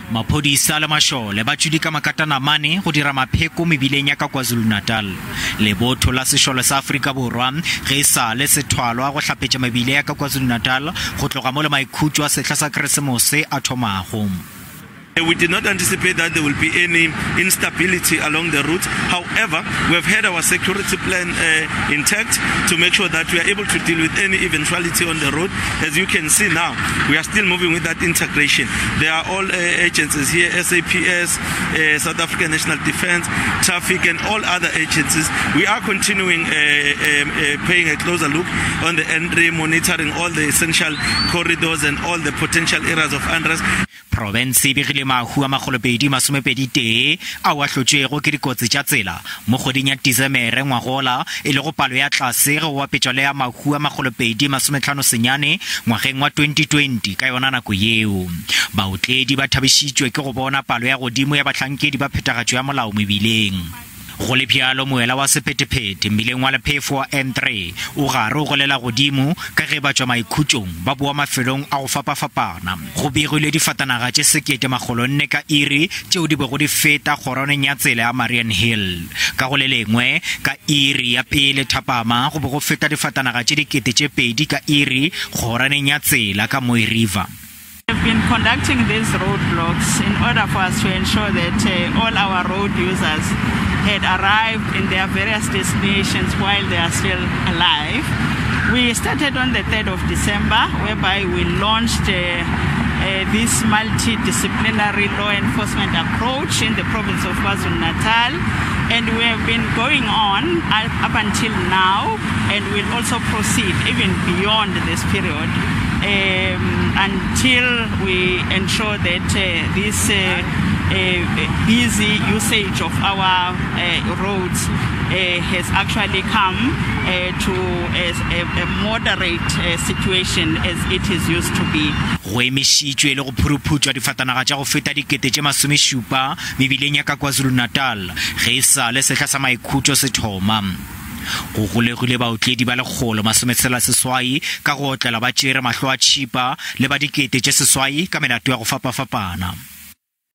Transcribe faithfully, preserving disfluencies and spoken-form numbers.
Maphodisa le mashole ba tšudi ka makatanamane go dira mapheko mebileng ya ka KwaZulu-Natal. Lebotho la sešole sa Afrika Borwa ge sa le sethwalwa go hlapetša mebile ya ka KwaZulu-Natal go tloga mo le maikhutšo a sehla sa Keresemose a thomago. We did not anticipate that there will be any instability along the route. However, we have had our security plan uh, intact to make sure that we are able to deal with any eventuality on the road. As you can see now, we are still moving with that integration. There are all uh, agencies here, S A P S, uh, South African National Defence, Traffic and all other agencies. We are continuing uh, uh, uh, paying a closer look on the entry, monitoring all the essential corridors and all the potential areas of unrest. Province bigile mahu a magolopedi masomepedi te a wa hlotšego ke dikotsi tša tsela mo kgweding ya Disemere ngwagola e le go palo ya tlase go wapetšwa le ya mahu a magolopedi masomehlano senyane ngwageng wa twenty twenty ka yona nako yeo. Baotledi ba thabišitšwe ke go bona palo ya godimo ya bahlankedi ba phethagatšo ya molao mebileng. Go le bjalo moela wa sephetephete mmileng wa lephefo wa N three o gare o golela godimo ka ge ba tšwa maikhutšong ba boa mafelong a go fapafapana. Go begilwe difatanaga tše sekete magolo nne ka iri tšeo di bego di feta kgoroneng ya tsela ya Marian Hill. Ka go le lengwe ka iri ya pele thapama go be go feta difatanaga tše dikete tše pedi ka iri kgoroneng ya tsela ka Mooi River. We have been conducting these roadblocks in order for us to ensure that uh, all our road users had arrived in their various destinations while they are still alive. We started on the third of December, whereby we launched uh, uh, this multidisciplinary law enforcement approach in the province of KwaZulu-Natal. And we have been going on up until now, and we'll also proceed even beyond this period um, until we ensure that uh, this uh, uh, busy usage of our uh, roads uh, has actually come uh, to a, a, a moderate uh, situation as it is used to be. Go emešitšwe le go phuruphutswa difatanaga tša go feta dikete tše masomešupa mebileng ya ka KwaZulu-Natal ge e sa le sehla sa maikhutšo se thoma. Go golegile baotledi ba lekgolo masometshela seswai ka go otlela ba tšere mahlo a tšhipa le ba dikete tše seswai ka melato ya go fapafapana.